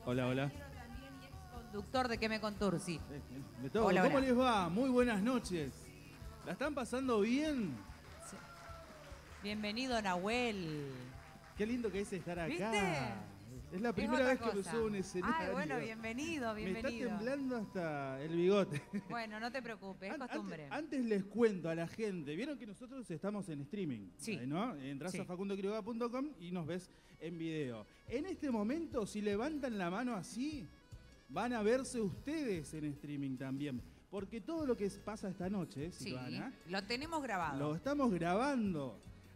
Hola, hola. También y ex-conductor de Que Me Contursi. Hola, ¿cómo les va? Muy buenas noches. ¿La están pasando bien? Sí. Bienvenido, Nahuel. Qué lindo que es estar acá. ¿Viste? Es la primera vez que me cosa. subo a un escenario. Ay, bueno, bienvenido, bienvenido. Me está temblando hasta el bigote. Bueno, no te preocupes, es costumbre. Antes les cuento a la gente, vieron que nosotros estamos en streaming, sí. ¿no? Entrás sí. a facundoquiroga.com y nos ves en video. En este momento, si levantan la mano así, van a verse ustedes en streaming también. Porque todo lo que pasa esta noche, Silvana, lo tenemos grabado. Lo estamos grabando.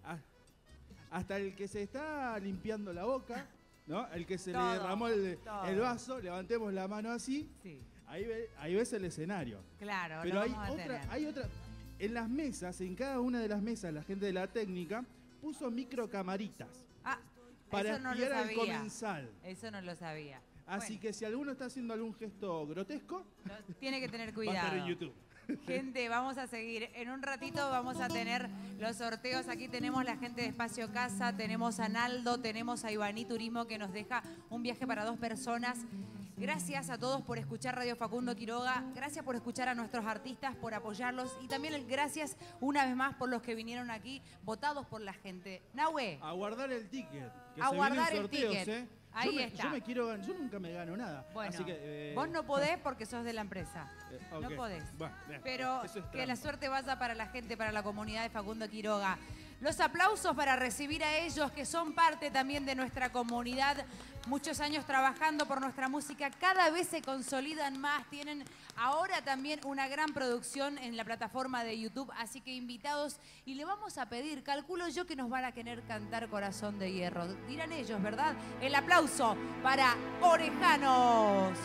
Hasta el que se está limpiando la boca, ¿no? El que se le derramó el vaso, levantemos la mano así. Sí. Ahí ves el escenario. Claro, pero lo vamos a tener. hay otra. En las mesas, en cada una de las mesas, la gente de la técnica puso microcamaritas. Para eso no espiar lo al sabía. comensal. Eso no lo sabía. Así que si alguno está haciendo algún gesto grotesco, tiene que tener cuidado. Va a estar en YouTube. Gente, vamos a seguir. En un ratito vamos a tener los sorteos. Aquí tenemos la gente de Espacio Casa, tenemos a Naldo, tenemos a Ibaní Turismo que nos deja un viaje para 2 personas. Gracias a todos por escuchar Radio Facundo Quiroga. Gracias por escuchar a nuestros artistas, por apoyarlos. Y también gracias una vez más por los que vinieron aquí, votados por la gente. Nahue. A guardar el ticket. Que a se guardar vienen sorteos, el ticket. Ahí está. Yo nunca me gano nada. Bueno, así que, vos no podés porque sos de la empresa. Okay. No podés. Bueno, pero que la suerte vaya para la gente, para la comunidad de Facundo Quiroga. Los aplausos para recibir a ellos que son parte también de nuestra comunidad. Muchos años trabajando por nuestra música. Cada vez se consolidan más. Tienen ahora también una gran producción en la plataforma de YouTube. Así que invitados. Y le vamos a pedir, calculo yo que nos van a querer cantar Corazón de Hierro. Dirán ellos, ¿verdad? El aplauso para Orejanos.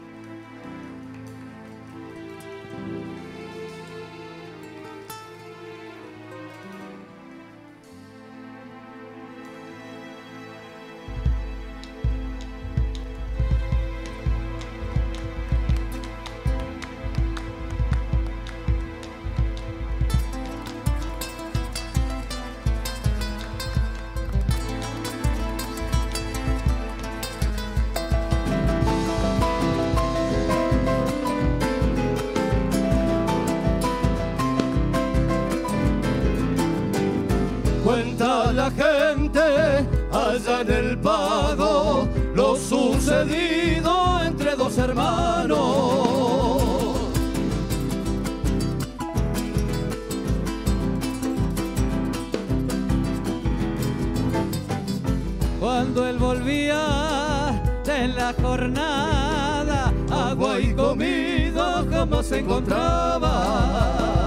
Cuenta la gente allá en el pago lo sucedido entre 2 hermanos. Cuando él volvía de la jornada, agua y comida jamás se encontraba.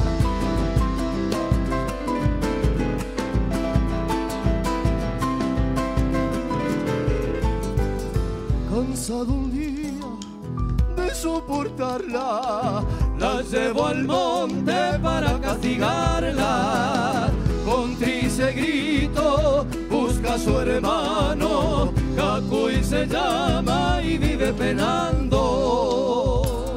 Cansado un día de soportarla, la llevó al monte para castigarla. Con triste grito busca a su hermano, Cacuy se llama y vive penando.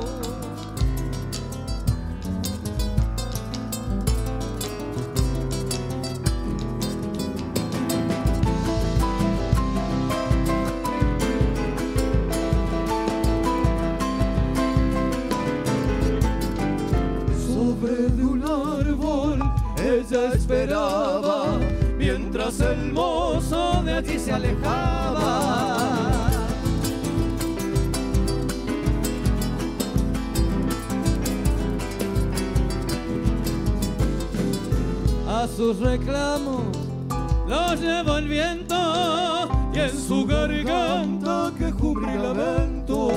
De un árbol ella esperaba mientras el mozo de allí se alejaba. A sus reclamos los llevó el viento y en su garganta que cubre lamento.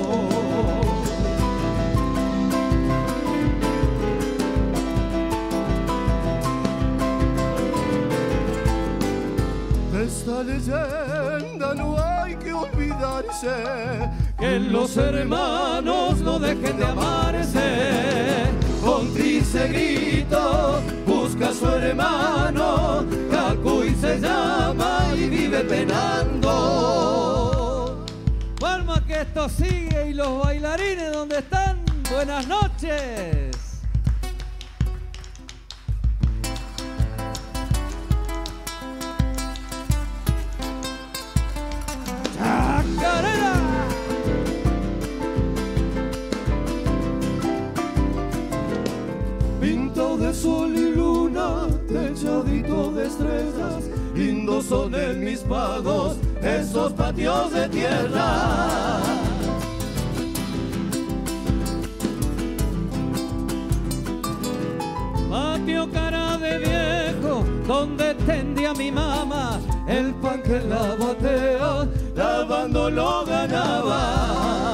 Esta leyenda no hay que olvidarse, que los hermanos no dejen de amarse. Con triste grito busca a su hermano, Cacuy se llama y vive penando. Palma que esto sigue y los bailarines ¿dónde están? Buenas noches. ¡Chacarera! Pintado de sol y luna, techadito de estrellas, lindos son en mis pagos esos patios de tierra. Patio cara de viejo, donde tendía mi mamá el pan que en la batea lavando lo ganaba.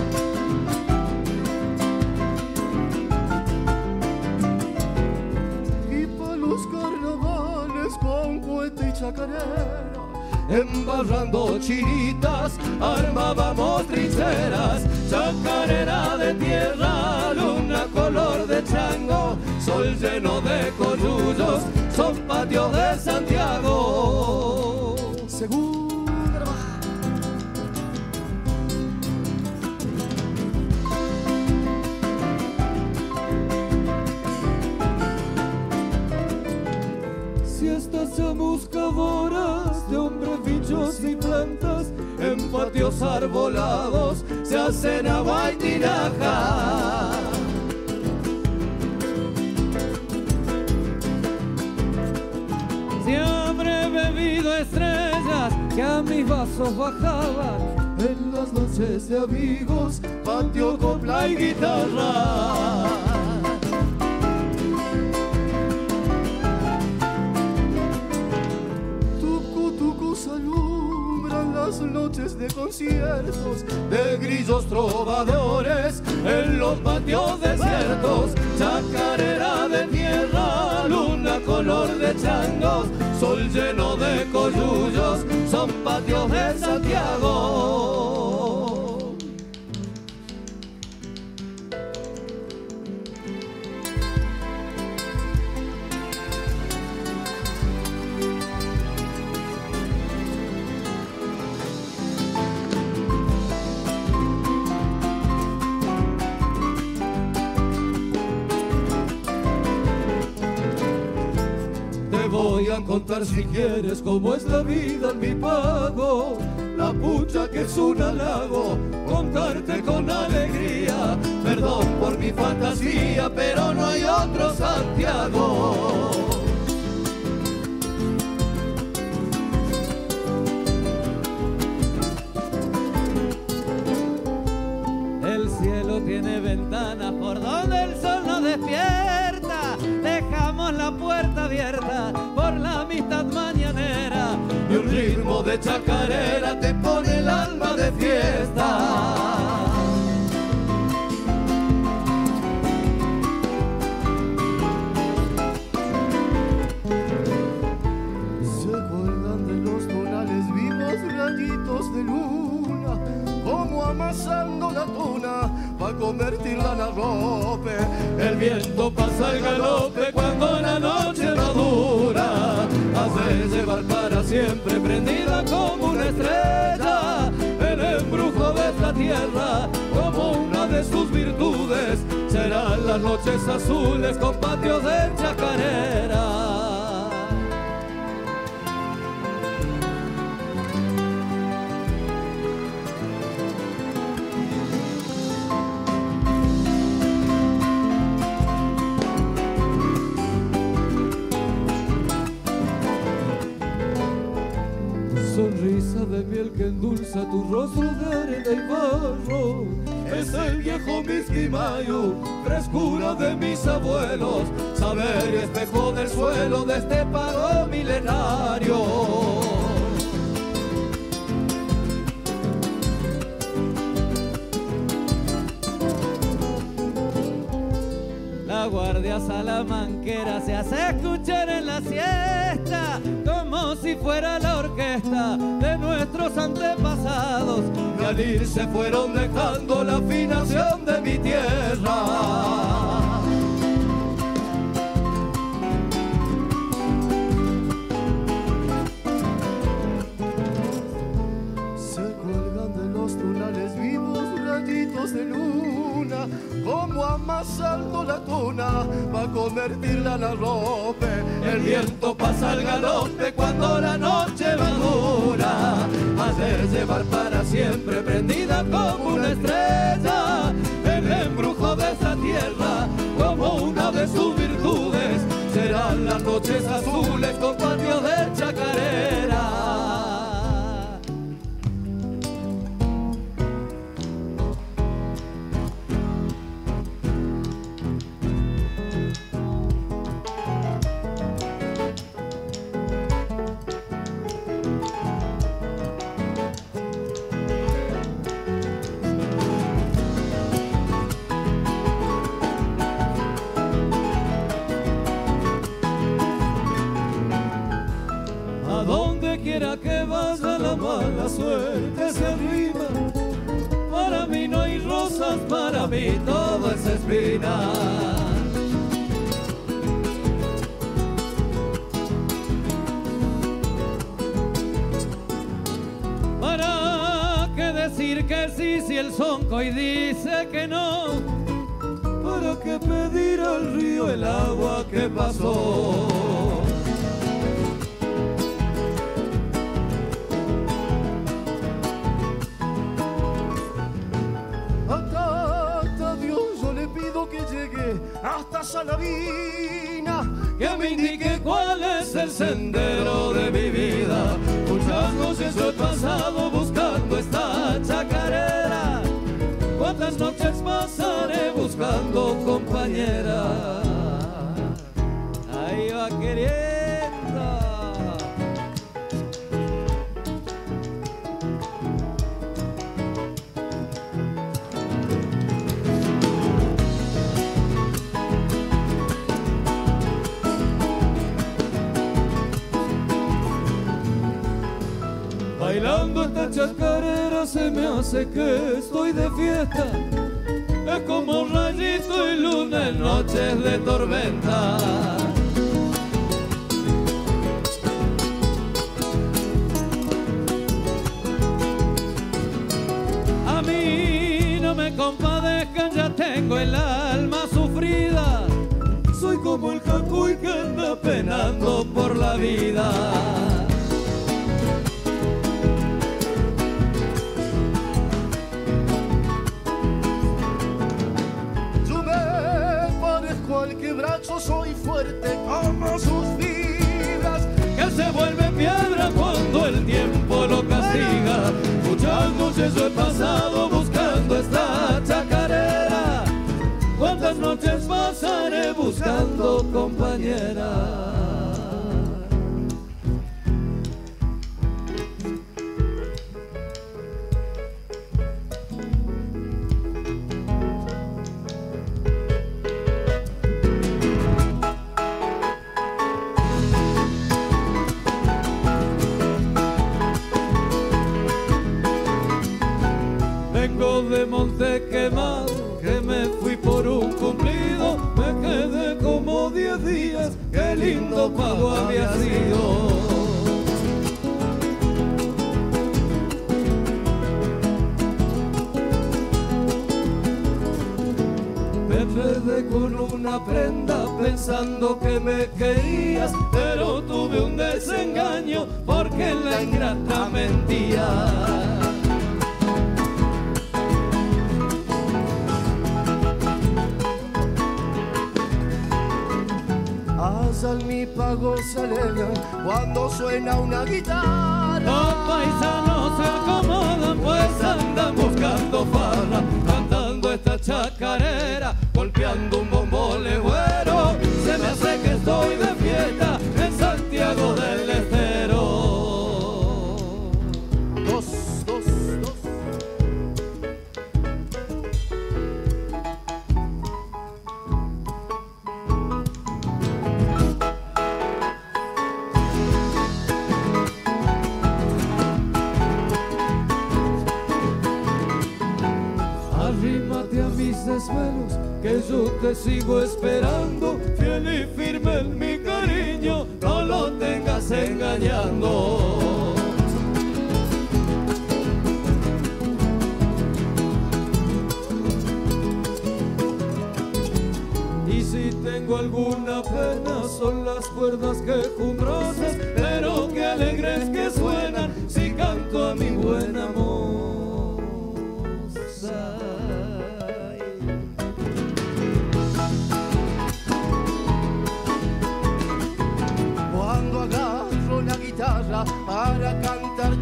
Y pa' los carnavales con cohete y chacarera, embarrando chiritas, armábamos trincheras, chacarera de tierra, luna color de chango, sol lleno de coyullos, son patios de Santiago. Seguro. Siestas chamuscadoras de hombres, bichos y plantas, en patios arbolados se hacen agua y tinaja. Si habré bebido estrellas que a mis vasos bajaban en las noches de amigos, patio, copla y guitarra. Alumbran las noches de conciertos de grillos trovadores en los patios desiertos, chacarera de tierra, luna color de changos, sol lleno de coyullos, son patios de Santiago. Voy a contar si quieres cómo es la vida en mi pago, la pucha que es un halago, contarte con alegría, perdón por mi fantasía, pero no hay otro Santiago. El cielo tiene ventanas por donde el sol no despierta, dejamos la puerta abierta por la amistad mañanera y un ritmo de chacarera te pone el alma de fiesta. Se cuelgan de los tonales vivos rayitos de luna, como amasando la tuna pa' convertirla en arrope. El viento pasa al galope cuando la noche madura, hace llevar para siempre prendida como una estrella. El embrujo de esta tierra, como una de sus virtudes, serán las noches azules con patios de chacarera. Sonrisa de miel que endulza tu rostro de arena y barro, es el viejo Misquimayo, frescura de mis abuelos, saber y espejo del suelo de este pago milenario. La guardia salamanquera se hace escuchar en la siesta, como si fuera la orquesta de nuestros antepasados, que al irse fueron dejando la afinación de mi tierra. Se cuelgan de los tunales vivos rayitos de luna, como amasando la tuna va a convertirla en arrope. El viento pasa al galope cuando la noche madura, hace llevar para siempre prendida como una estrella. El embrujo de esa tierra, como una de sus virtudes, noches azules con patios de chacarera. Quiera que vaya la mala suerte se arriba. Para mí no hay rosas, para mí todo es espina. ¿Para qué decir que sí si el soncoy dice que no? ¿Para qué pedir al río el agua que pasó? Hasta Salavina, que me indique cuál es el sendero de mi vida. Muchas noches yo he pasado buscando esta chacarera. ¿Cuántas noches pasaré buscando compañera? Ahí va queriendo. Bailando esta chacarera se me hace que estoy de fiesta. Es como un rayito y luna en noches de tormenta. A mí no me compadezcan, ya tengo el alma sufrida. Soy como el jacuy que anda penando por la vida. Soy fuerte como sus fibras, que se vuelve piedra cuando el tiempo lo castiga. Muchas noches yo he pasado buscando esta chacarera. ¿Cuántas noches pasaré buscando compañera? De monte quemado, que me fui por un cumplido, me quedé como 10 días, qué lindo pago había sido. Me perdí con una prenda pensando que me querías, pero tuve un desengaño porque la ingrata mentía. Al mi pago se alegran cuando suena una guitarra. Los paisanos se acomodan pues andan buscando farra, cantando esta chacarera, golpeando un bombo legüero. Se me hace que estoy de fiesta en Santiago del Estero. Dos. Arrímate a mis desvelos, que yo te sigo esperando, fiel y firme en mi cariño, no lo tengas engañando. Y si tengo alguna pena, son las cuerdas quejumbrosas, pero qué alegres que suenan si canto a mi buena moza.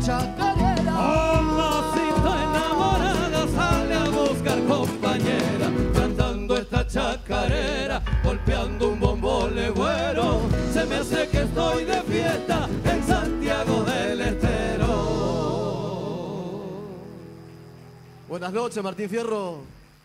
chacarera. Homocita enamorada sale a buscar compañera, cantando esta chacarera, golpeando un bombo legüero. Se me hace que estoy de fiesta en Santiago del Estero. Buenas noches, Martín Fierro.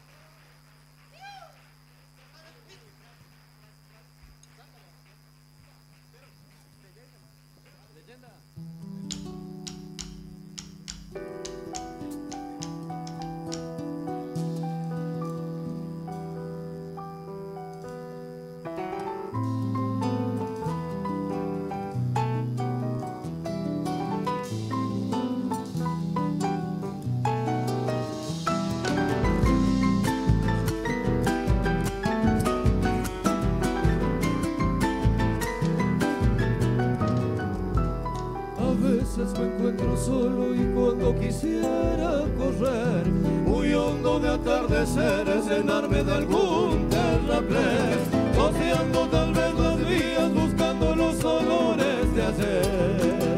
Me encuentro solo y cuando quisiera correr Muy hondo de atardeceres, llenarme de algún terraplén, oceando tal vez las vías, buscando los olores de ayer.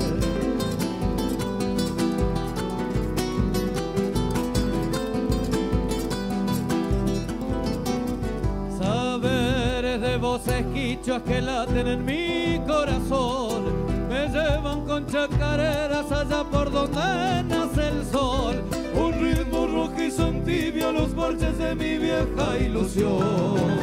Saberes de voces quichuas que laten en mi corazón me llevan con chacareras allá por donde nace el sol. Un ritmo rojizo en tibio, los porches de mi vieja ilusión.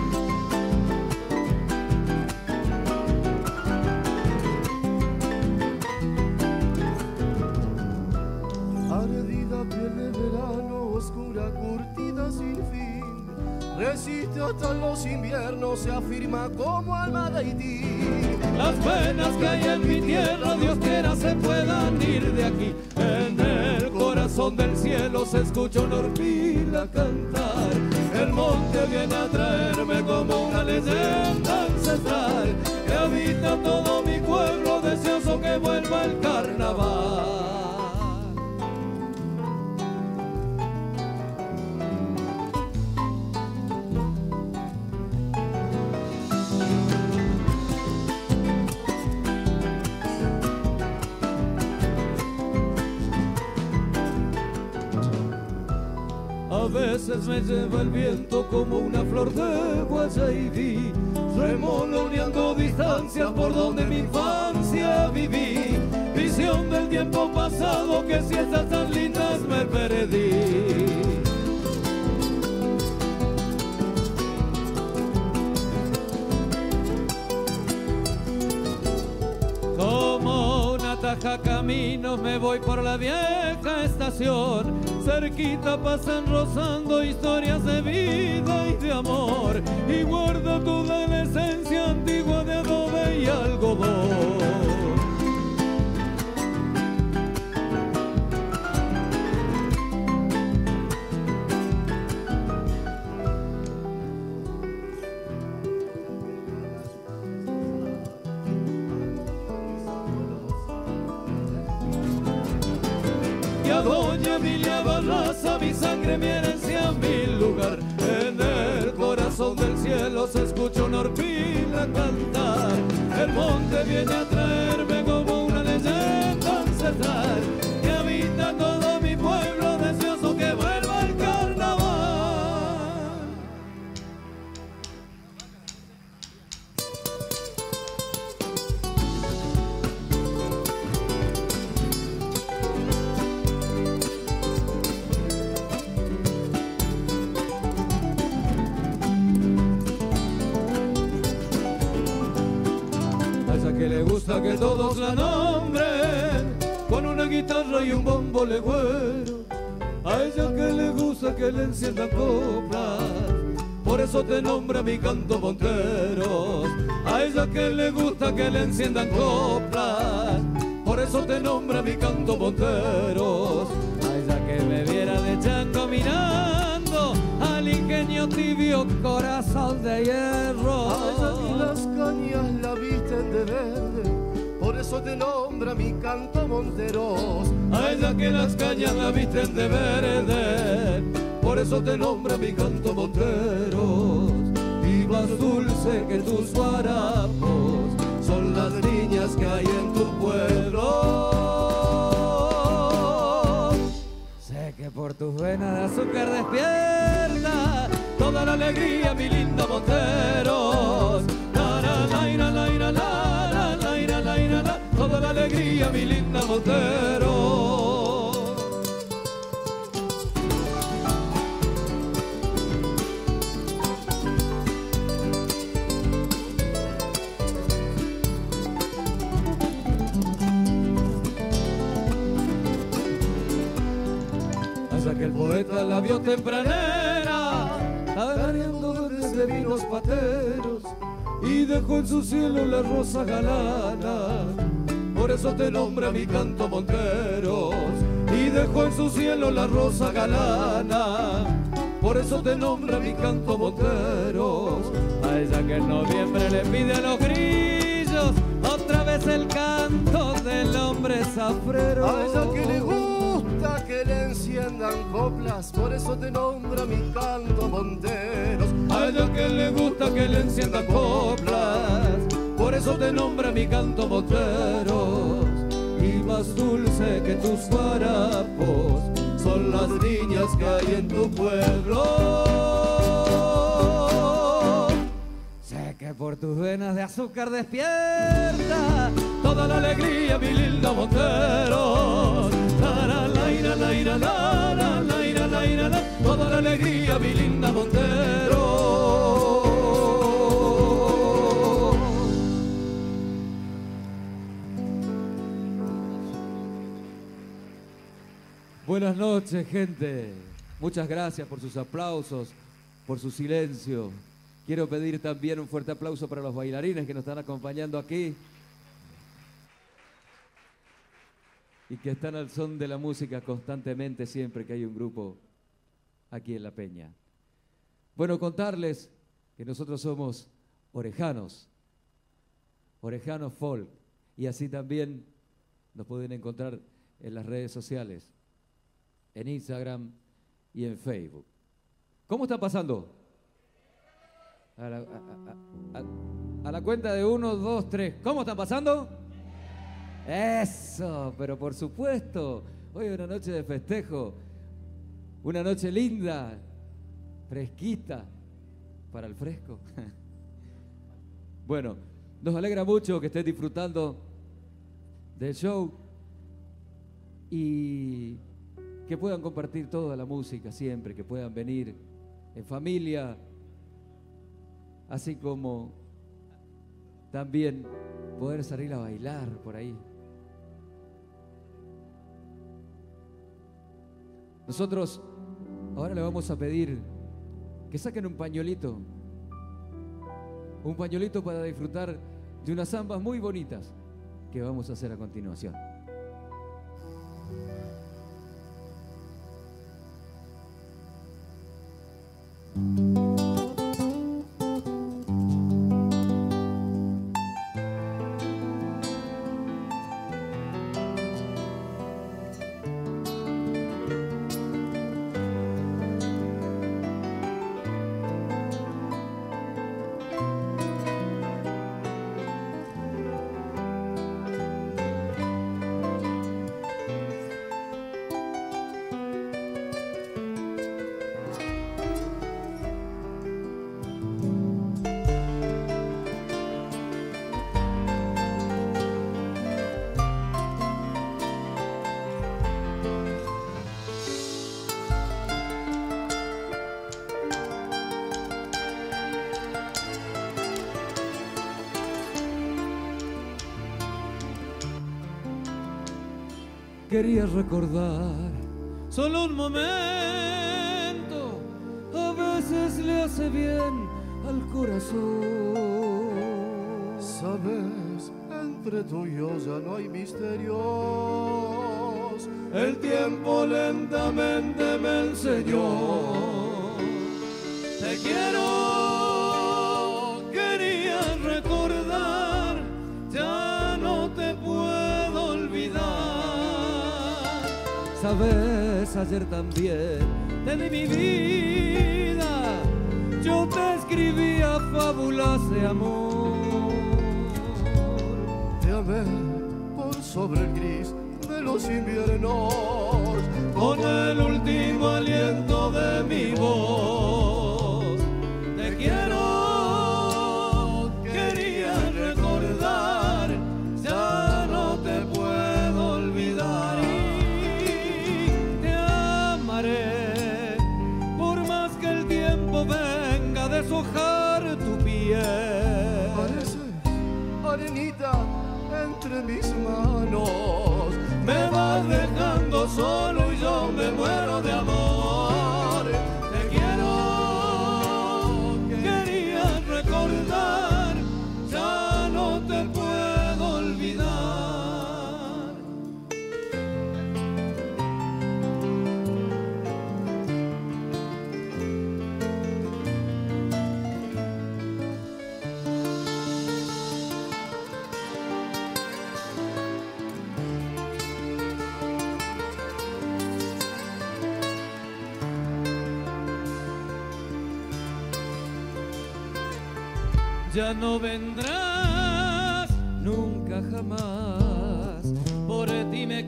Ardida piel de verano, oscura curtida sin fin, resiste hasta los inviernos, se afirma como alma de Haití. Las penas que hay en mi tierra, Dios quiera se puedan ir de aquí. En el corazón del cielo se escucha una hormiga cantar. El monte viene a traerme como una leyenda ancestral que habita todo mi pueblo, deseoso que vuelva el carnaval. A veces me lleva el viento como una flor de guayaibí, remoloneando distancias por donde mi infancia viví. Visión del tiempo pasado, que siestas tan lindas me perdí. Como una taja caminos me voy por la vieja estación. Cerquita pasan rozando historias de vida y de amor, y guarda toda la esencia antigua de adobe y algodón. Y a doña Emilia Barraza, mi sangre, mi herencia, mi lugar. En el corazón del cielo se escucha una hormiga cantar. El monte viene a traerme como una leyenda ancestral que habita todo mi pueblo, deseoso que vuelva el carnaval. Que le gusta que todos la nombren con una guitarra y un bombo legüero. A ella que le gusta que le enciendan coplas, por eso te nombra mi canto Monteros. A ella que le gusta que le enciendan coplas, por eso te nombra mi canto Monteros. A ella que me viera de chango mirando al ingenio tibio, corazón de hierro. A ella ni las cañas la visten de verde, por eso te nombra mi canto Monteros. A ella que las cañas la visten de verde, por eso te nombra mi canto Monteros. Y más dulce que tus guarapos son las niñas que hay en tu pueblo. que por tus venas de azúcar despierta toda la alegría, mi linda Monteros. Toda la alegría, mi linda Monteros. Hasta que el poeta la vio tempranera, arañando desde vinos pateros, y dejó en su cielo la rosa galana. Por eso te nombra mi canto Monteros, y dejó en su cielo la rosa galana. Por eso te nombra mi canto Monteros. A ella que en noviembre le pide a los grillos otra vez el canto del hombre zafrero. A ella que le gusta que le enciendan coplas, por eso te nombra mi canto Monteros. A ella que le gusta que le enciendan coplas, por eso te nombra mi canto Monteros. Y más dulce que tus farapos son las niñas que hay en tu pueblo. Sé que por tus venas de azúcar despierta toda la alegría, mi linda Monteros. Toda la alegría, mi linda Monteros. Buenas noches, gente. Muchas gracias por sus aplausos, por su silencio. Quiero pedir también un fuerte aplauso para los bailarines que nos están acompañando aquí y que están al son de la música constantemente siempre que hay un grupo aquí en La Peña. Bueno, contarles que nosotros somos Orejanos, Orejanos Folk, y así también nos pueden encontrar en las redes sociales, en Instagram y en Facebook. ¿Cómo está pasando? A la cuenta de 1, 2, 3. ¿Cómo están pasando? Eso, pero por supuesto. Hoy es una noche de festejo. Una noche linda, fresquita, para el fresco. Bueno, nos alegra mucho que estén disfrutando del show y que puedan compartir toda la música siempre, que puedan venir en familia, así como también poder salir a bailar por ahí. Nosotros ahora le vamos a pedir que saquen un pañuelito para disfrutar de unas zambas muy bonitas que vamos a hacer a continuación. Quería recordar solo un momento, a veces le hace bien al corazón. Sabes, entre tú y yo ya no hay misterios. El tiempo lentamente me enseñó. Te quiero, quería recordar, ya no te puedo olvidar. Sabes, ayer también te di mi vida, yo te escribía fábulas de amor. Te amé por sobre el gris del los inviernos, con el último aliento de mi voz. Te quiero, quería recordar, ya no te puedo olvidar y te amaré, por más que el tiempo venga a deshojar tu piel. Parece arenita entre mis manos, Me vas dejando solo y yo me muero de amor. Te quiero, quería recordar, ya no te puedo olvidar. Ya no vendrás nunca jamás, por ti me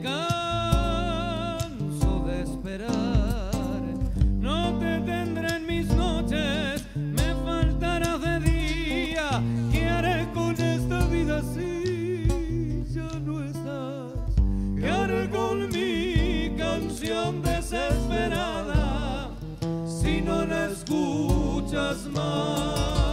canso de esperar. No te tendré en mis noches, me faltarás de día. ¿Qué haré con esta vida si ya no estás? ¿Qué haré con mi canción desesperada si no la escuchas más?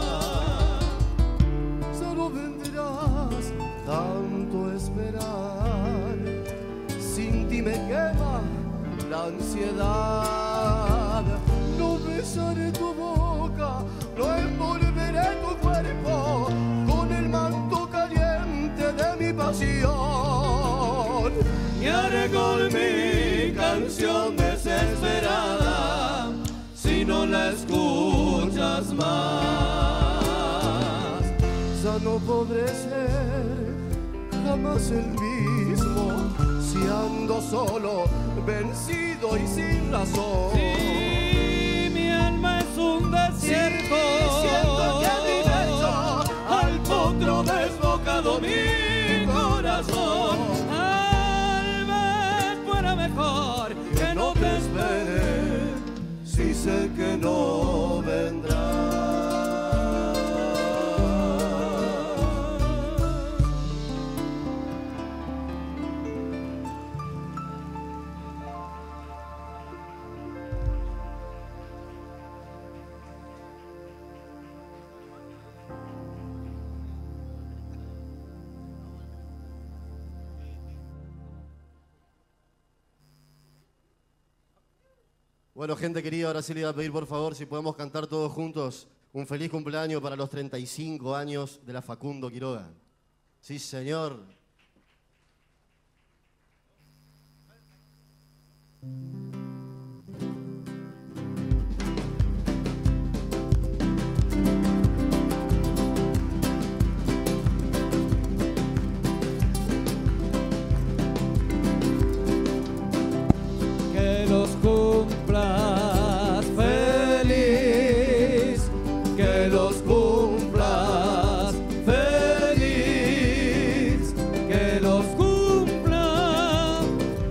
Tanto esperar, sin ti me quema la ansiedad. No besaré tu boca, no envolveré tu cuerpo con el manto caliente de mi pasión. ¿Qué haré con mi canción desesperada si no la escuchas más? Ya no podré ser jamás el mismo si ando solo, vencido y sin razón. Sí, mi alma es un desierto, sí, siento que mi beso al potro desbocado mi corazón. Tal vez fuera mejor que no te espere, si sé que no vendrá. Bueno, gente querida, ahora sí le iba a pedir por favor si podemos cantar todos juntos un feliz cumpleaños para los 35 años de la Facundo Quiroga. Sí, señor. que los cumplas feliz, que los cumplas feliz, que los cumplas,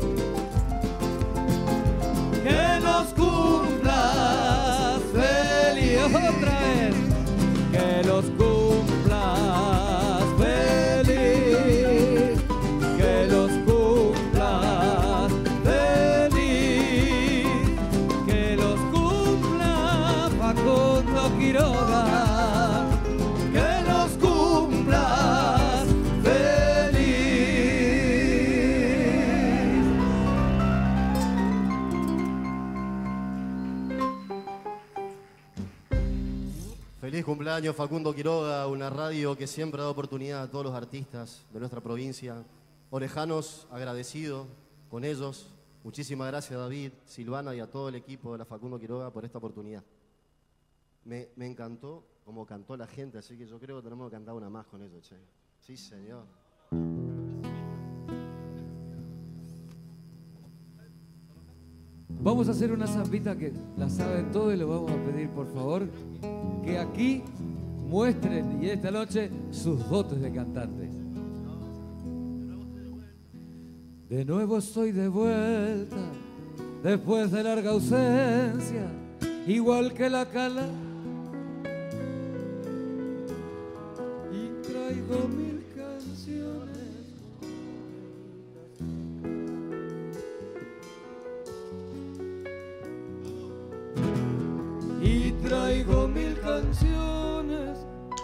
que los cumplas feliz, otra vez, que los cumplas feliz, que los cumplas feliz, que los cumpla Facundo Quiroga, que los cumplas feliz. Feliz cumpleaños Facundo Quiroga, una radio que siempre da oportunidad a todos los artistas de nuestra provincia. Orejanos, agradecido con ellos. Muchísimas gracias David, Silvana y a todo el equipo de la Facundo Quiroga por esta oportunidad. Me encantó como cantó la gente, así que yo creo que tenemos que cantar una más con ellos, che. Sí, señor. Vamos a hacer una zambita que la saben todos y les vamos a pedir por favor que aquí muestren y esta noche sus dotes de cantantes. De nuevo estoy de vuelta, después de larga ausencia, igual que la cala. Y traigo 1000 canciones. Y traigo 1000 canciones.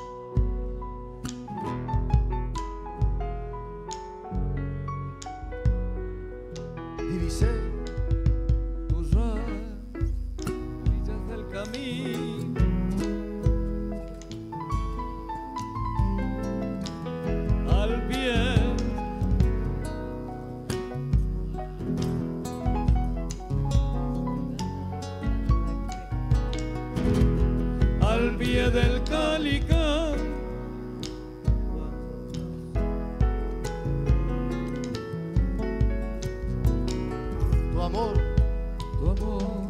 Divisé Tus rodillas del camino, al pie del Calicán. tu amor, Tu amor.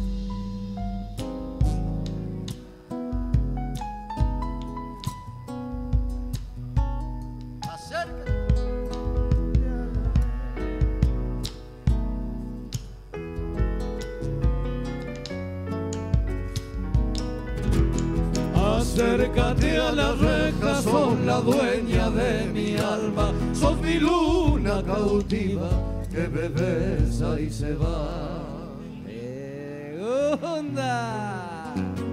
acércate. Acércate a la reja, sos la dueña de mi alma, sos mi luna cautiva que bebesa y se va. ¡Onda!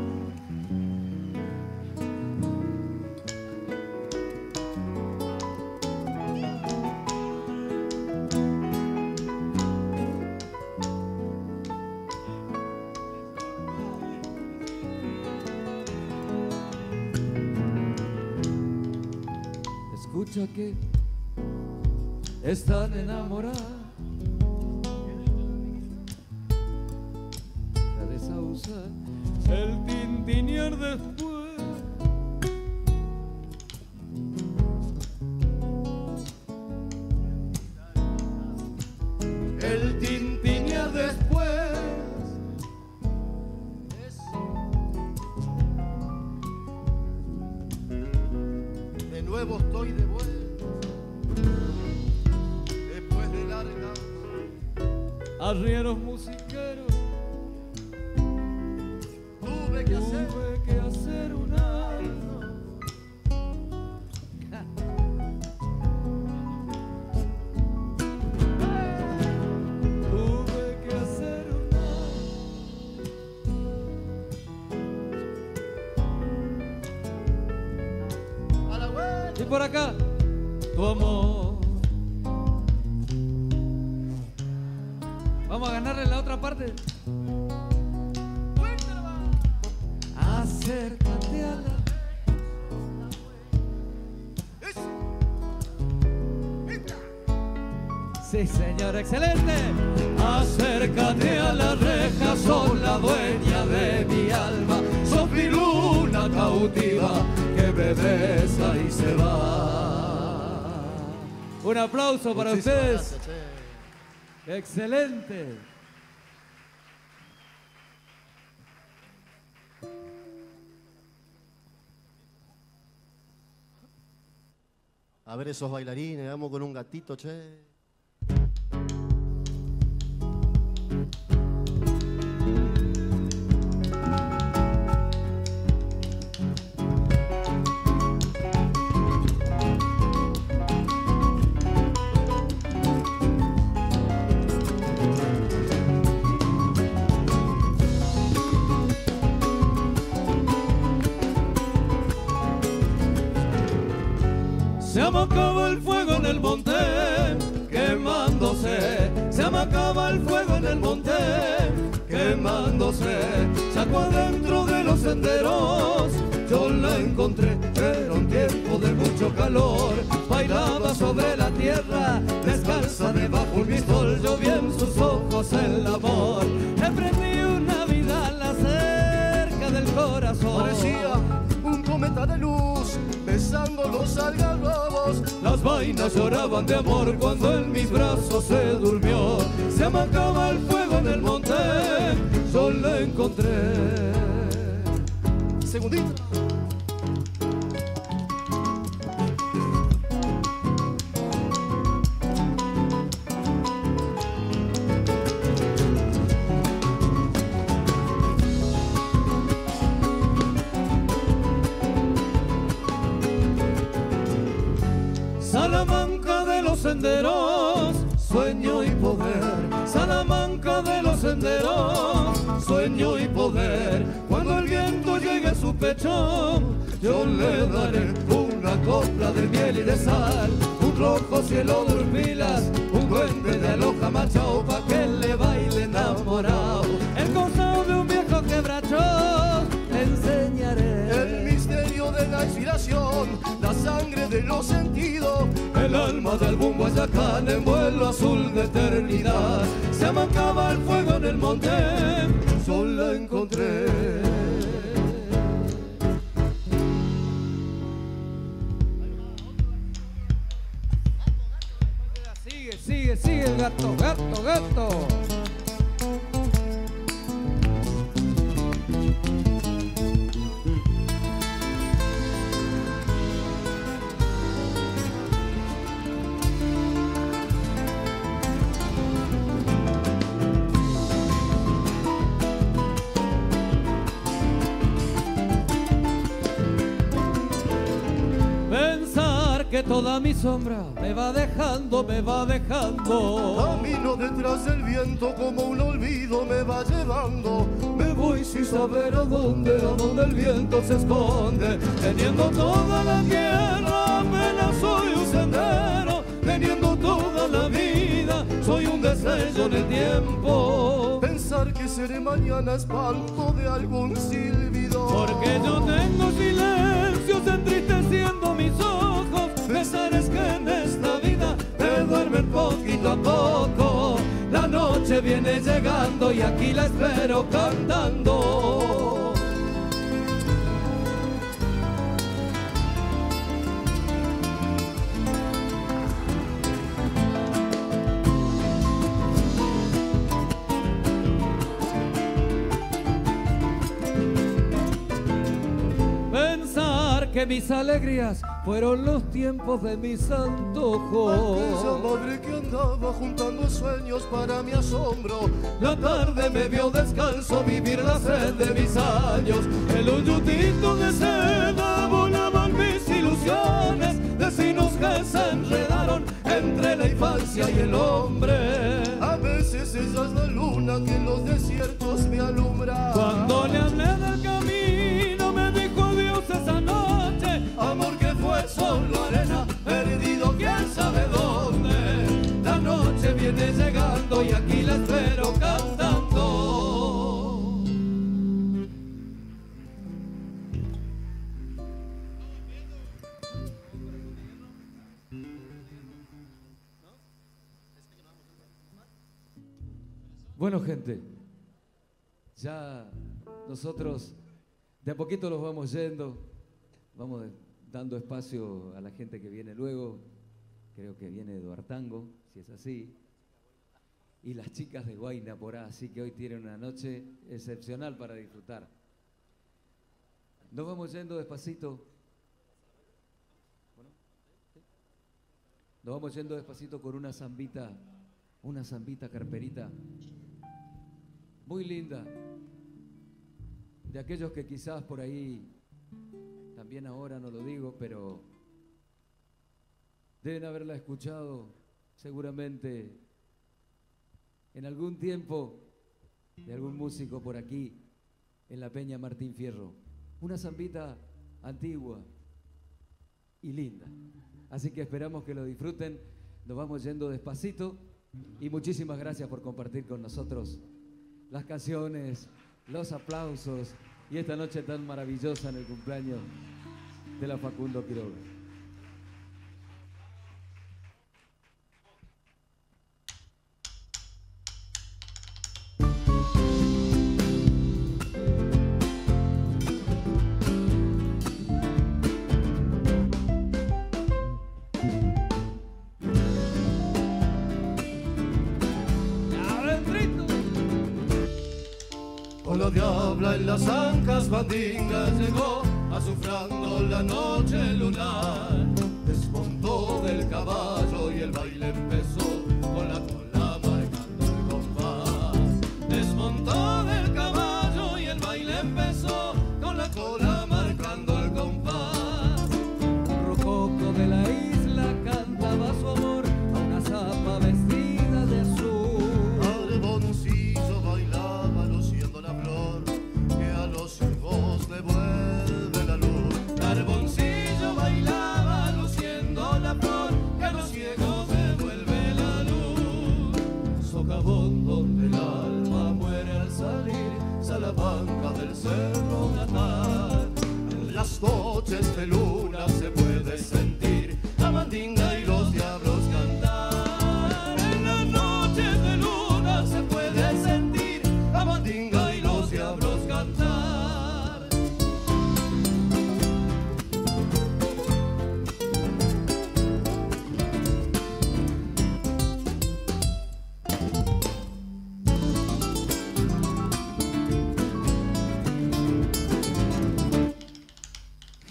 Escucha que están enamoradas, la desausa, el tintinear después. El tintinear después. De nuevo estoy de vuelta, después de larga. Arrieros musiqueros, Tuve que hacer tuve que hacer un alto. Tuve que hacer un a la vuelta. alto. Y por acá, tu amor. Vamos a ganarle la otra parte. Acércate a la... Sí, señor, excelente. Acércate a la reja, sos la dueña de mi alma, sos mi luna cautiva que bebesa y se va. Un aplauso para Muchísimas ustedes. gracias, che. Excelente. A ver esos bailarines, vamos con un gatito, che. Se me acaba el fuego en el monte, quemándose. Se me acaba el fuego en el monte, quemándose. Saco adentro de los senderos, yo la encontré. Era un tiempo de mucho calor. Bailaba sobre la tierra, descalza debajo un sol. Yo vi en sus ojos el amor. Emprendí una vida a la cerca del corazón. Parecía un cometa de luz, besando los algarrobos. Las vainas lloraban de amor cuando en mis brazos se durmió. Se me acaba el fuego en el monte, yo la encontré. Segundito. los senderos, sueño y poder. Salamanca de los senderos, sueño y poder. Cuando el viento llegue a su pecho, yo le daré una copla de miel y de sal, un rojo cielo de urpilas, un duende de aloja machao, pa' que le baile enamorado. El costado de un viejo quebracho le enseñaré el misterio de la inspiración, la sangre de los sentidos, el alma del bumbo Ayacán en vuelo azul de eternidad. Se amancaba el fuego en el monte, sola encontré. Sigue el gato, gato. Que toda mi sombra me va dejando. Camino detrás del viento como un olvido me va llevando. Me voy sin saber a dónde el viento se esconde. Teniendo toda la tierra, apenas soy un sendero. Teniendo toda la vida, soy un destello en el tiempo. Pensar que seré mañana espanto de algún silbido. Porque yo tengo silencios entristeciendo mis ojos. Pesares que en esta vida me duermen poquito a poco. La noche viene llegando y aquí la espero cantando. Que mis alegrías fueron los tiempos de mis antojos. Aquella madre que andaba juntando sueños para mi asombro, la tarde me vio descalzo vivir la sed de mis años. El uyutito de seda volaban mis ilusiones, vecinos que se enredaron entre la infancia y el hombre. A veces ella es la luna que en los desiertos me alumbra. Cuando le hablé del camino me dijo adiós esa noche. Amor que fue solo arena, perdido quién sabe dónde. La noche viene llegando y aquí la espero cantando. Bueno, gente, ya nosotros de a poquito los vamos yendo, vamos dando espacio a la gente que viene luego. Creo que viene de Artango, si es así, y las chicas de Guayna por ahí, así que hoy tienen una noche excepcional para disfrutar. Nos vamos yendo despacito. Nos vamos yendo despacito con una zambita carperita, muy linda, de aquellos que quizás por ahí, también ahora no lo digo, pero deben haberla escuchado seguramente en algún tiempo de algún músico por aquí en la Peña Martín Fierro. Una zambita antigua y linda. Así que esperamos que lo disfruten. Nos vamos yendo despacito y muchísimas gracias por compartir con nosotros las canciones, los aplausos y esta noche tan maravillosa en el cumpleaños de la Facundo Quiroga. Con la diabla en las ancas bandingas llegó, azufrando la noche lunar. Desmontó del caballo y el baile empezó, con la cola marcando el compás. Desmontó del caballo y el baile empezó, con la cola marcando el compás. Un rococo de la isla cantaba su amor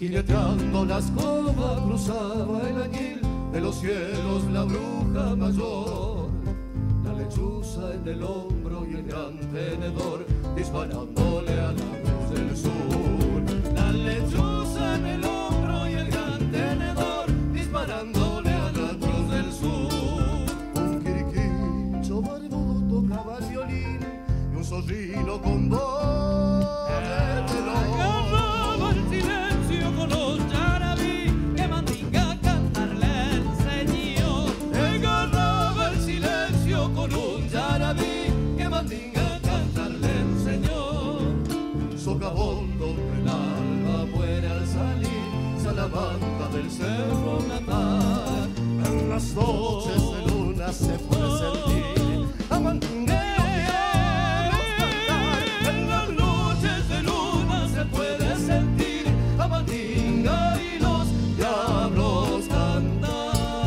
Jineteando la escoba cruzaba el añil de los cielos la bruja mayor, la lechuza en el hombro y el gran tenedor disparándole a la luz del sur. La lechuza en el hombro y el gran tenedor disparándole a la luz del sur. Un quiriquincho barbudo tocaba el violín y un zorrino con voz de tenor. Agarraba el silencio con los yarabí que Mandinga a cantar le enseñó. Agarraba el silencio con un yarabí que Mandinga a cantar le enseñó. Socavón Donde el alba muere al salir, Salamanca del cerro natal. en las noches de luna se puede sentir a Mandinga y los cantar. En las noches de luna se puede sentir a Mandinga y los diablos cantar.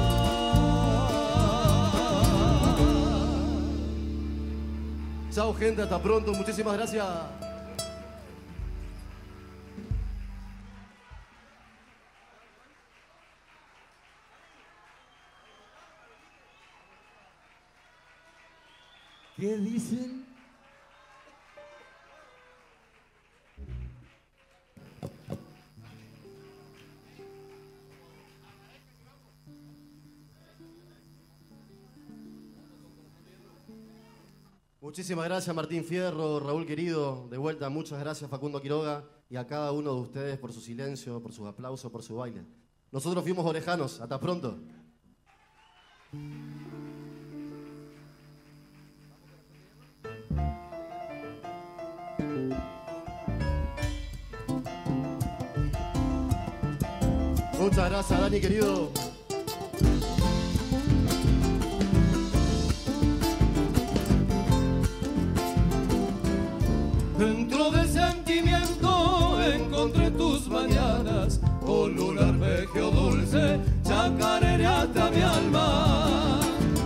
Chao gente, hasta pronto, muchísimas gracias. ¿Qué dicen? Muchísimas gracias Martín Fierro, Raúl querido, de vuelta, muchas gracias Facundo Quiroga y a cada uno de ustedes por su silencio, por sus aplausos, por su baile. Nosotros fuimos Orejanos, hasta pronto. Muchas gracias Dani querido. Dentro del sentimiento encontré tus mañanas, con un arpegio dulce chacarereaste a mi alma.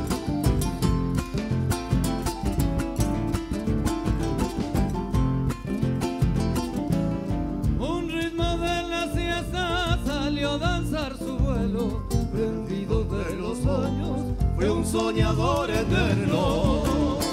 Un ritmo de la siesta salió a danzar su vuelo. Prendido de los años, fue un soñador eterno.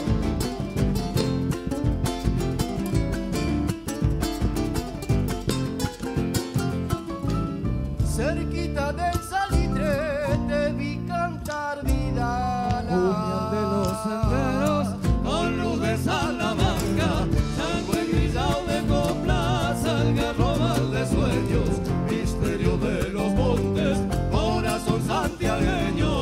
Cerquita del salitre te vi cantar vida. Unión de los senderos Con luz de Salamanca, chango engrillado de coplas, algarrobal de sueños, misterio de los montes, corazón santiagueño.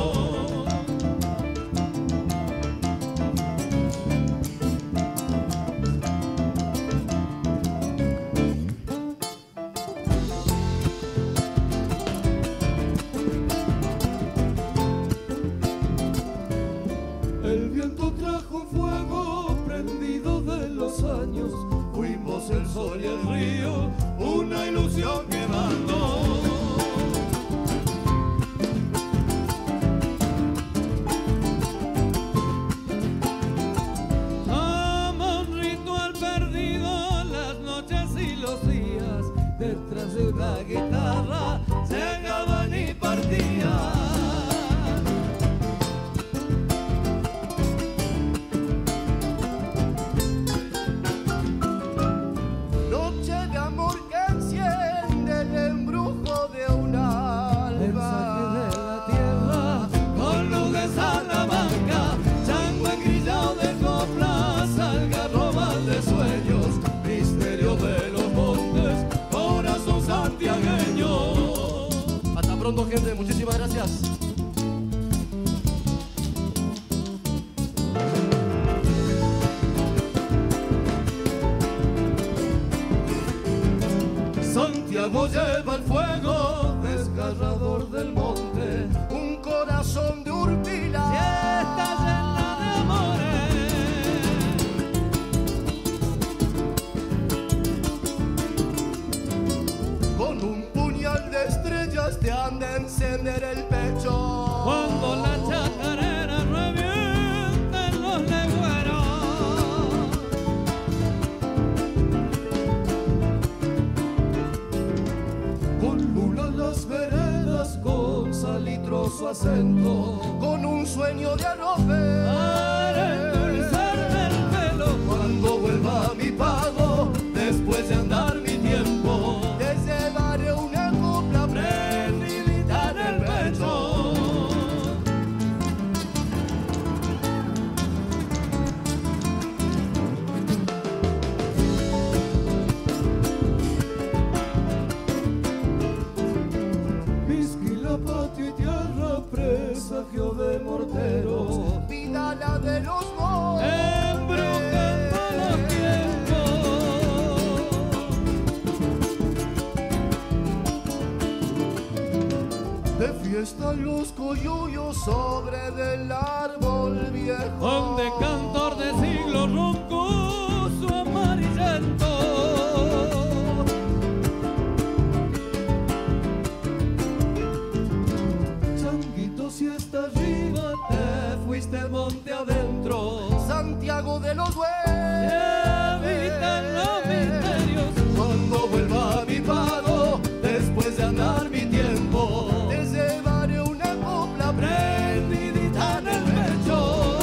El viento trajo un fuego prendido de los años, fuimos el sol y el río, una ilusión quemando. como un ritual perdido, las noches y los días detrás de una guitarra Llegaban y partían. Noche de amor que enciende el embrujo de un mensaje de alba. la tierra. Con luz de Salamanca, chango engrillado de coplas, algarrobal de sueños, misterio de los montes, corazón santiagueño. Hasta pronto gente, muchísimas gracias. Santiago lleva el fuego, desgarrador del monte, Un corazón de urpila. Está llena de amores. Con un puñal de estrellas te han de encender el pecho. Cuando la chacarera revienta en los legüeros. con su acento, con un sueño de arrope, para endulzarme el pelo. Cuando vuelva mi pago, después de andar mi tiempo, te llevaré una copla prendidita en el pecho. Patio y tierra, presagio de morteros, vida la de los montes, embrujando los tiempos. de fiesta los coyuyos sobre del árbol viejo, donde cantor de siglos roncó su amarillento. Si hasta arriba te fuiste monte adentro, Santiago de los Bueyes, te habitan los misterios. Cuando vuelva mi pago, después de andar mi tiempo, te llevaré una copla prendidita en el pecho.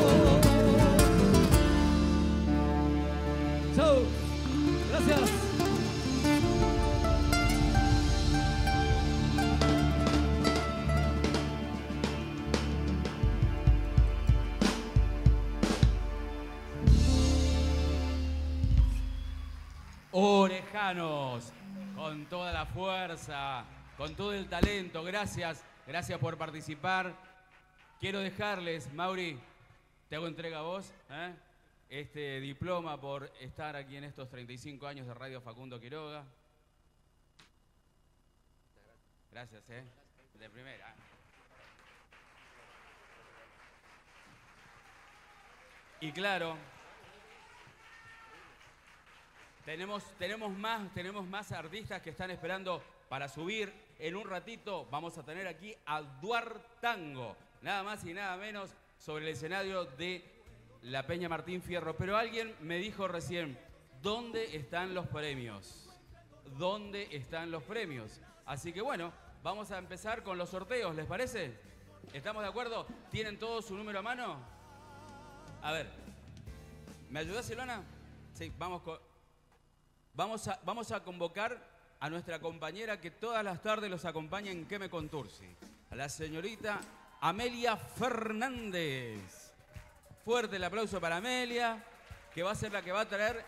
Chau, gracias. Orejanos, con toda la fuerza, con todo el talento, gracias por participar. Quiero dejarles, Mauri, te hago entrega a vos, este diploma por estar aquí en estos 35 años de Radio Facundo Quiroga. Gracias, de primera. Y claro, tenemos más artistas que están esperando para subir. En un ratito vamos a tener aquí a Duartango, nada más y nada menos, sobre el escenario de la Peña Martín Fierro. Pero alguien me dijo recién, ¿dónde están los premios? ¿Dónde están los premios? Así que bueno, vamos a empezar con los sorteos, ¿les parece? ¿Estamos de acuerdo? ¿Tienen todos su número a mano? A ver, ¿me ayudás, Silvana? Sí, Vamos a convocar a nuestra compañera que todas las tardes los acompaña en Que me contursi, a la señorita Amelia Fernández. Fuerte el aplauso para Amelia, que va a ser la que va a traer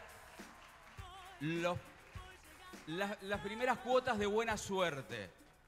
las primeras cuotas de buena suerte.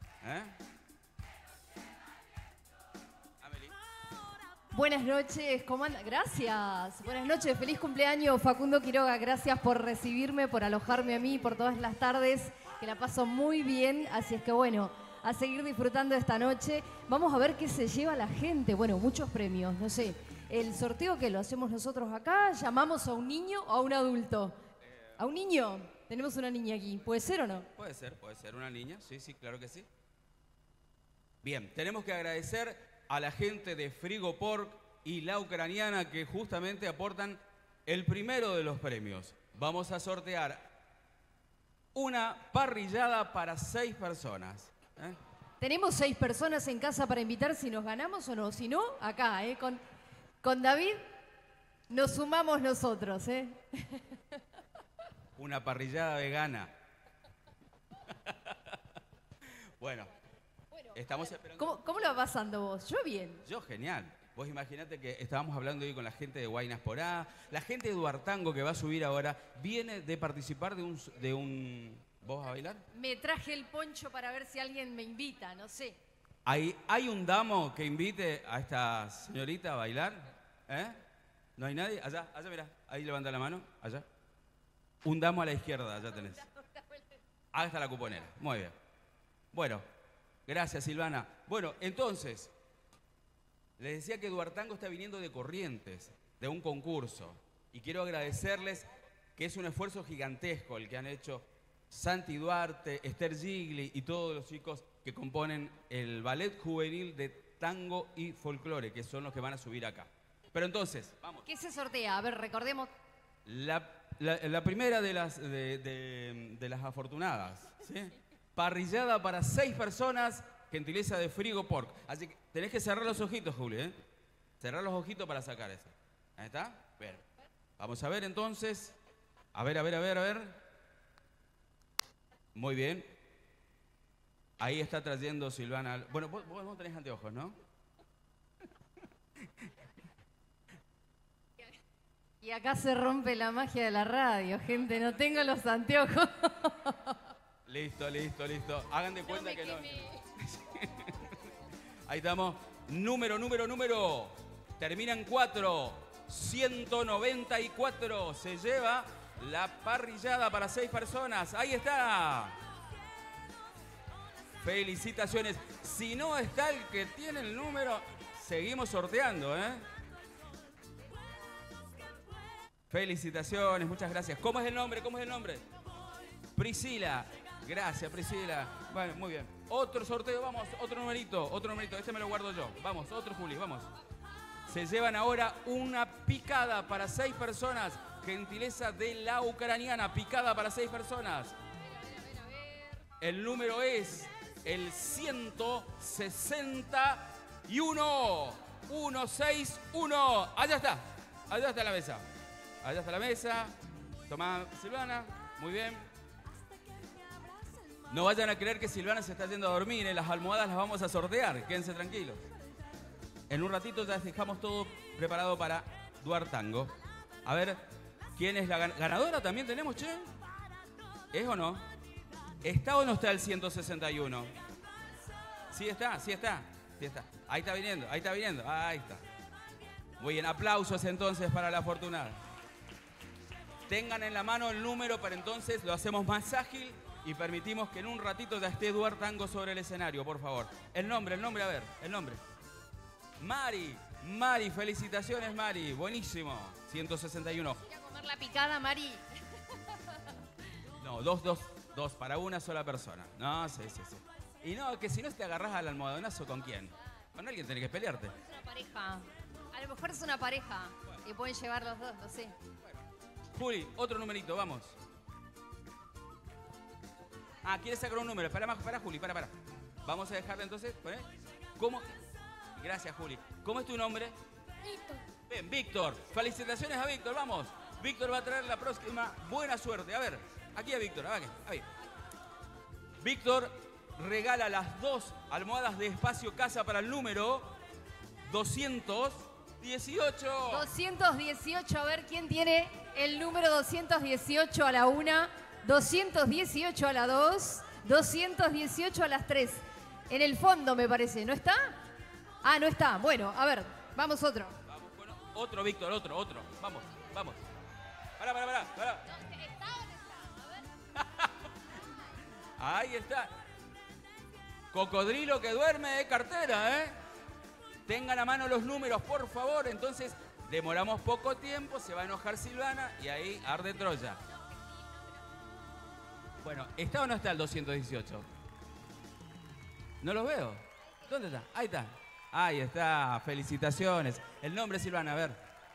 Buenas noches, ¿cómo anda? Gracias. Buenas noches, feliz cumpleaños Facundo Quiroga. Gracias por recibirme, por alojarme a mí, por todas las tardes, que la paso muy bien. Así es que bueno, a seguir disfrutando esta noche. Vamos a ver qué se lleva la gente. Bueno, muchos premios, no sé. El sorteo que lo hacemos nosotros acá, llamamos a un niño o a un adulto. ¿A un niño? Tenemos una niña aquí. ¿Puede ser o no? Puede ser una niña, sí, claro que sí. Bien, tenemos que agradecer a la gente de Frigopork y La Ucraniana que justamente aportan el primero de los premios. Vamos a sortear una parrillada para 6 personas. Tenemos 6 personas en casa para invitar si nos ganamos o no. Si no, acá, con David nos sumamos nosotros. Una parrillada vegana. Bueno. Estamos esperando. ¿Cómo lo va pasando vos? Yo bien. Yo genial. Vos imaginate que estábamos hablando hoy con la gente de Guaynas Porá, la gente de Duartango que va a subir ahora, viene de participar de un... ¿Vos vas a bailar? Me traje el poncho para ver si alguien me invita, no sé. ¿Hay un damo que invite a esta señorita a bailar? ¿No hay nadie? Allá, mira, ahí levanta la mano, allá. Un damo a la izquierda, allá tenés. Ahí está la cuponera, muy bien. Bueno. Gracias, Silvana. Bueno, entonces, les decía que Duartango está viniendo de Corrientes, de un concurso. Y quiero agradecerles que es un esfuerzo gigantesco el que han hecho Santi Duarte, Esther Gigli y todos los chicos que componen el ballet juvenil de tango y folclore, que son los que van a subir acá. Pero entonces, vamos. ¿Qué se sortea? A ver, recordemos. La primera de las afortunadas, ¿sí? Parrillada para 6 personas gentileza de Frigopork. Así que tenés que cerrar los ojitos, Juli, ¿eh? Cerrar los ojitos para sacar eso. ¿Ahí está? Bien. Vamos a ver entonces. A ver. Muy bien. Ahí está trayendo Silvana. Bueno, vos no tenés anteojos, ¿no? Y acá se rompe la magia de la radio, gente. No tengo los anteojos. Listo. Hagan de cuenta que no. Ahí estamos. Número. Termina en 4. 194. Se lleva la parrillada para 6 personas. Ahí está. Felicitaciones. Si no está el que tiene el número, seguimos sorteando, ¿eh? Felicitaciones, muchas gracias. ¿Cómo es el nombre? Priscila. Gracias, Priscila. Bueno, muy bien. Otro sorteo, vamos, otro numerito. Este me lo guardo yo. Vamos, otro Juli, vamos. Se llevan ahora una picada para 6 personas. Gentileza de la ucraniana. Picada para 6 personas. El número es el 161. 161. Allá está la mesa. Tomá, Silvana. Muy bien. No vayan a creer que Silvana se está yendo a dormir. Las almohadas las vamos a sortear. Quédense tranquilos. En un ratito ya dejamos todo preparado para Duartango. A ver, ¿quién es la ganadora? ¿También tenemos, che? ¿Es o no? ¿Está o no está el 161? Sí está. Ahí está viniendo. Ahí está. Muy bien, aplausos entonces para la afortunada. Tengan en la mano el número para entonces lo hacemos más ágil y permitimos que en un ratito ya esté Duartango sobre el escenario, por favor. El nombre, a ver, el nombre. Mari, felicitaciones, Mari. Buenísimo. 161. ¿Voy a comer la picada, Mari? No, dos para una sola persona. No, sí. Y no, que si no te agarrás al almohadonazo, ¿con quién? Con alguien tenés que pelearte. Es una pareja. A lo mejor es una pareja. Y pueden llevar los dos, no sé. Juli, otro numerito, vamos. ¿Quieres sacar un número? Para, Juli, para. Vamos a dejarle entonces. ¿Cómo? Gracias, Juli. ¿Cómo es tu nombre? Víctor. Bien, Víctor. Felicitaciones a Víctor, vamos. Víctor va a traer la próxima. Buena suerte. A ver, aquí a Víctor, aquí. Víctor regala las 2 almohadas de espacio casa para el número 218. 218, a ver quién tiene el número 218 a la 1, 218 a la 2, 218 a las 3. En el fondo me parece, ¿no está? No está. Bueno, a ver, vamos otro. Vamos con otro, Víctor, otro. Vamos. Pará. ¿Está o no está? A ver. Ahí está. Cocodrilo que duerme de cartera, ¿eh? Tengan a mano los números, por favor. Entonces, demoramos poco tiempo, se va a enojar Silvana y ahí arde Troya. Bueno, ¿está o no está el 218? No los veo. ¿Dónde está? Ahí está. Ahí está. Felicitaciones. El nombre, Silvana, a ver.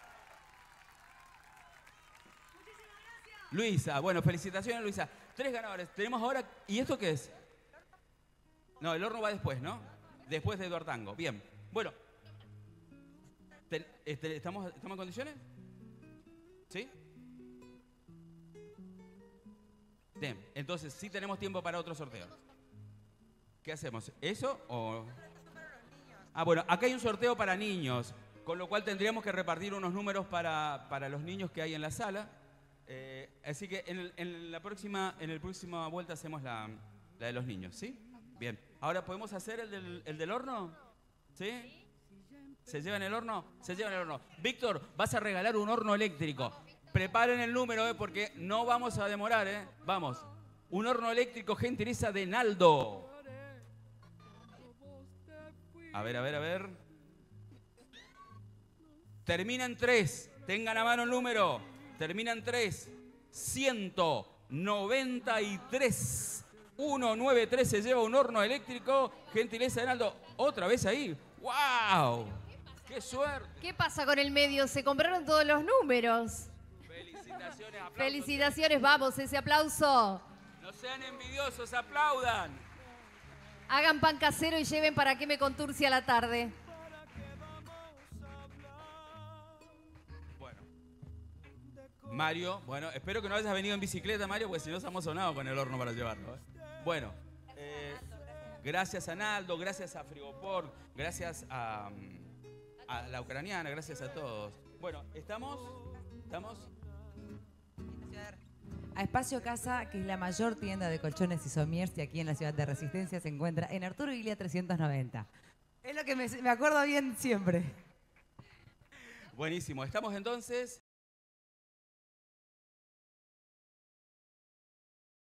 Luisa. Bueno, felicitaciones, Luisa. 3 ganadores. Tenemos ahora... ¿Y esto qué es? No, el horno va después, ¿no? Después de Duartango. Bien. Bueno. ¿Estamos en condiciones? ¿Sí? Bien. Entonces, sí tenemos tiempo para otro sorteo. ¿Qué hacemos? ¿Eso o...? Bueno, acá hay un sorteo para niños, con lo cual tendríamos que repartir unos números para los niños que hay en la sala. Así que en la próxima vuelta hacemos la de los niños, ¿sí? Bien. Ahora, ¿podemos hacer el del horno? ¿Sí? ¿Se llevan el horno? Se llevan el horno. Víctor, vas a regalar un horno eléctrico. Preparen el número, porque no vamos a demorar, ¿eh? Vamos. Un horno eléctrico, gentileza de Naldo. A ver. Termina en 3. Tengan a mano el número. Termina en 3. 193. 193 se lleva un horno eléctrico. Gentileza de Naldo. Otra vez ahí. ¡Wow! ¡Qué suerte! ¿Qué pasa con el medio? Se compraron todos los números. Felicitaciones, aplausos. Felicitaciones, vamos, ese aplauso. No sean envidiosos, aplaudan. Hagan pan casero y lleven para que me conturcie a la tarde. Bueno. Mario, bueno, espero que no hayas venido en bicicleta, Mario, porque si no estamos sonados con el horno para llevarlo. Bueno, gracias a Naldo, gracias a Frigoport, gracias a la ucraniana, gracias a todos. Bueno, ¿estamos? A Espacio Casa, que es la mayor tienda de colchones y somiers y aquí en la ciudad de Resistencia, se encuentra en Arturo Ilia 390. Es lo que me acuerdo bien siempre. Buenísimo, estamos entonces